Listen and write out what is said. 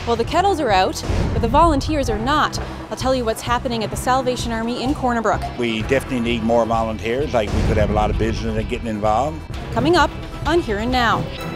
Well, the kettles are out, but the volunteers are not. I'll tell you what's happening at the Salvation Army in Corner Brook. We definitely need more volunteers, like we could have a lot of business getting involved. Coming up on Here and Now.